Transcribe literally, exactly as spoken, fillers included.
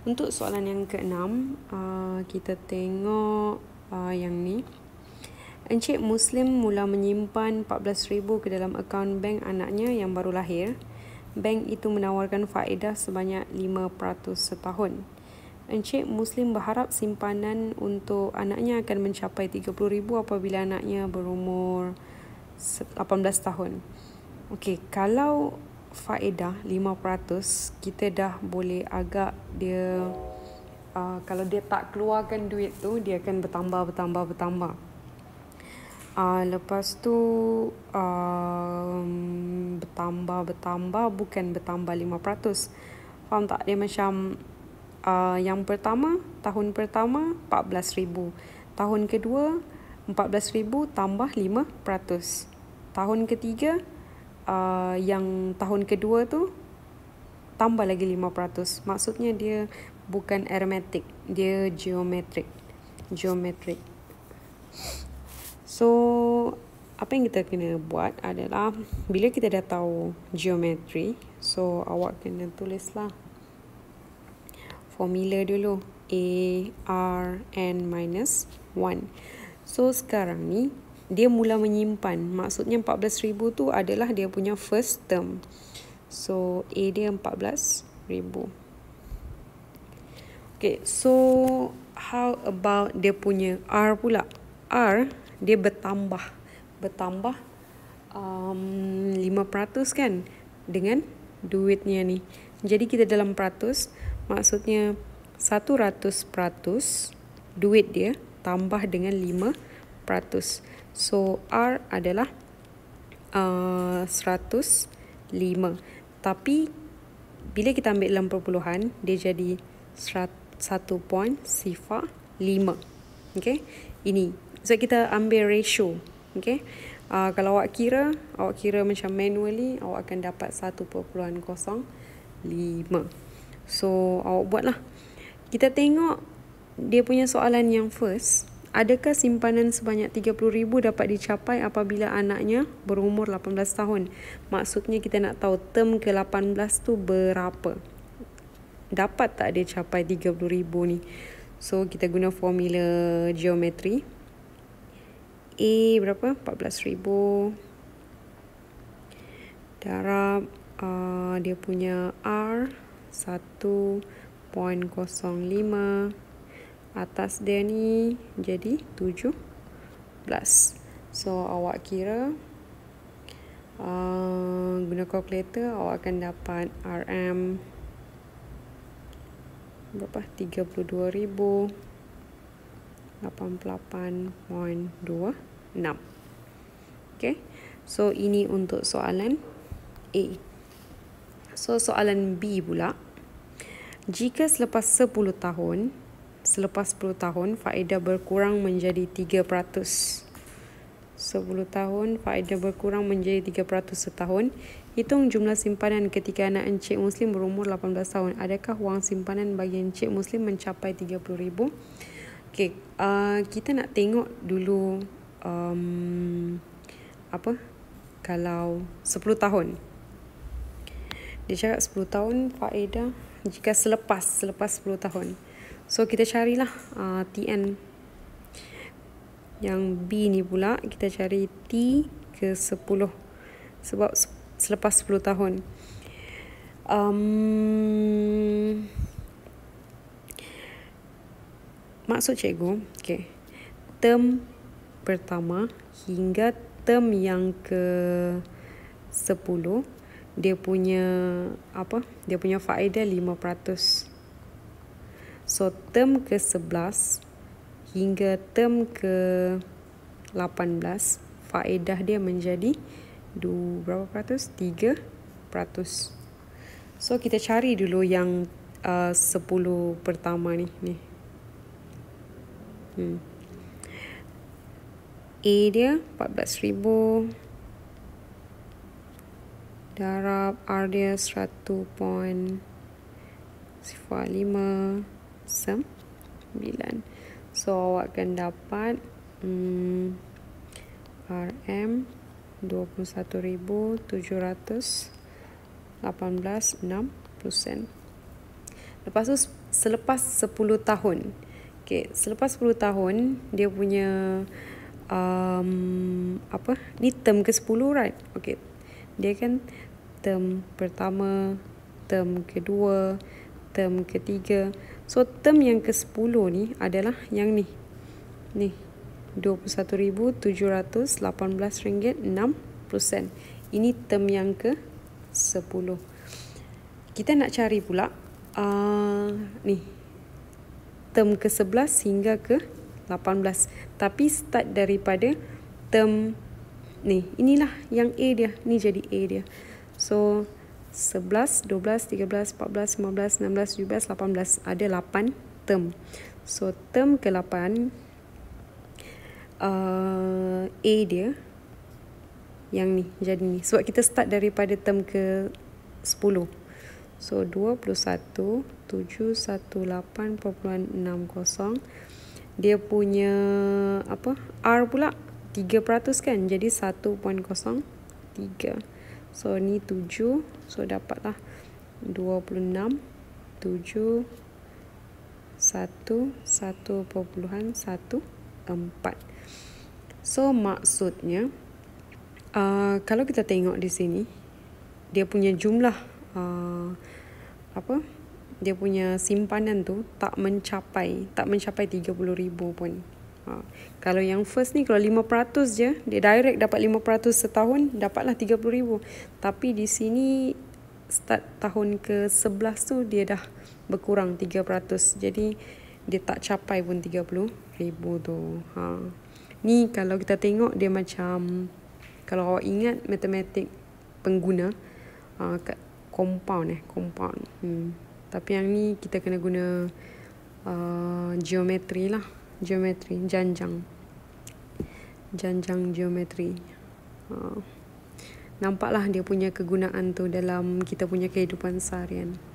Untuk soalan yang keenam, uh, kita tengok uh, yang ni. Encik Muslim mula menyimpan empat belas ribu ke dalam akaun bank anaknya yang baru lahir. Bank itu menawarkan faedah sebanyak lima peratus setahun. Encik Muslim berharap simpanan untuk anaknya akan mencapai tiga puluh ribu apabila anaknya berumur lapan belas tahun. Okey, kalau faedah lima peratus, kita dah boleh agak dia, uh, kalau dia tak keluarkan duit tu, dia akan bertambah, bertambah, bertambah. Uh, lepas tu, um, bertambah, bertambah, bukan bertambah lima peratus. Faham tak? Dia macam, uh, yang pertama, tahun pertama empat belas ribu. Tahun kedua, empat belas ribu tambah lima peratus. Tahun ketiga, Uh, yang tahun kedua tu tambah lagi lima peratus. Maksudnya dia bukan arithmetic, dia geometrik. Geometrik. So, apa yang kita kena buat adalah, bila kita dah tahu geometri, so awak kena tulislah formula dulu. A, R, N minus one. So, sekarang ni dia mula menyimpan. Maksudnya empat belas ribu tu adalah dia punya first term. So, A dia empat belas ribu. Okay, so how about dia punya R pula? R, dia bertambah. Bertambah um, lima peratus kan? Dengan duitnya ni. Jadi kita dalam peratus, maksudnya seratus peratus duit dia tambah dengan lima peratus. So, R adalah uh, seratus lima. Tapi, bila kita ambil dalam perpuluhan, dia jadi satu perpuluhan lima. Okay? Ini. So, kita ambil ratio. Okay? Uh, kalau awak kira, awak kira macam manually, awak akan dapat satu perpuluhan kosong lima. So, awak buatlah. Kita tengok dia punya soalan yang first. Adakah simpanan sebanyak tiga puluh ribu dapat dicapai apabila anaknya berumur lapan belas tahun? Maksudnya kita nak tahu term ke lapan belas tu berapa. Dapat tak dia capai tiga puluh ribu ni? So, kita guna formula geometri. A berapa? empat belas ribu. Darab uh, dia punya R satu perpuluhan kosong lima. Atas dia ni jadi tujuh belas. So, awak kira uh, guna kalkulator, awak akan dapat R M berapa? tiga puluh dua ribu lapan puluh lapan perpuluhan dua enam. Okay. So, ini untuk soalan A. So, soalan B pula. Jika selepas sepuluh tahun, Selepas sepuluh tahun, faedah berkurang menjadi tiga peratus. sepuluh tahun, faedah berkurang menjadi tiga peratus setahun. Hitung jumlah simpanan ketika anak Encik Muslim berumur lapan belas tahun. Adakah wang simpanan bagi Encik Muslim mencapai tiga puluh ribu? Okay, uh, kita nak tengok dulu um, apa? Kalau sepuluh tahun. Dia cakap sepuluh tahun faedah jika selepas selepas sepuluh tahun. So, kita carilah uh, T N. Yang B ni pula, kita cari T ke sepuluh. Sebab selepas sepuluh tahun. Um, maksud cikgu, okay. Term pertama hingga term yang ke sepuluh, dia punya, apa? Dia punya faedah lima peratus. So, term ke sebelas hingga term ke lapan belas, faedah dia menjadi dua, berapa peratus? tiga peratus. So, kita cari dulu yang uh, sepuluh pertama ni. ni. Hmm. A dia empat belas ribu. Darab R dia seratus perpuluhan lima. sembilan. So, awak akan dapat hmm, R M dua puluh satu ribu tujuh ratus lapan belas enam puluh sen. Lepas tu selepas sepuluh tahun. Okay, selepas sepuluh tahun dia punya um, apa? Ni term ke sepuluh, right? Okay. Dia kan term pertama, term kedua, term ketiga. So term yang ke sepuluh ni adalah yang ni. Ni dua puluh satu ribu tujuh ratus lapan belas ringgit enam puluh sen. Ini term yang ke sepuluh. Kita nak cari pula uh, ni term ke sebelas hingga ke lapan belas. Tapi start daripada term ni. Inilah yang A dia. Ni jadi A dia. So sebelas, dua belas, tiga belas, empat belas, lima belas, enam belas, tujuh belas, lapan belas. Ada lapan term. So term ke lapan uh, A dia yang ni jadi ni. Sebab kita start daripada term ke sepuluh. So dua puluh satu, tujuh satu lapan perpuluhan enam kosong. Dia punya apa? R pula tiga peratus kan. Jadi satu perpuluhan kosong tiga. So ni tujuh. So dapatlah dua puluh enam, tujuh, satu, satu perpuluhan satu empat. So maksudnya uh, kalau kita tengok di sini dia punya jumlah uh, apa? Dia punya simpanan tu tak mencapai tak mencapai tiga puluh ribu pun. Ha. Kalau yang first ni kalau lima peratus je, dia direct dapat lima peratus setahun, dapatlah tiga puluh ribu. Tapi di sini start tahun ke sebelas tu dia dah berkurang tiga peratus. Jadi dia tak capai pun tiga puluh ribu tu. Ha. Ni kalau kita tengok dia macam, kalau awak ingat matematik pengguna, uh, kat compound eh, compound. Hmm. Tapi yang ni kita kena guna uh, geometri lah. Geometri, janjang. Janjang geometri. Uh, nampaklah dia punya kegunaan tu dalam kita punya kehidupan seharian.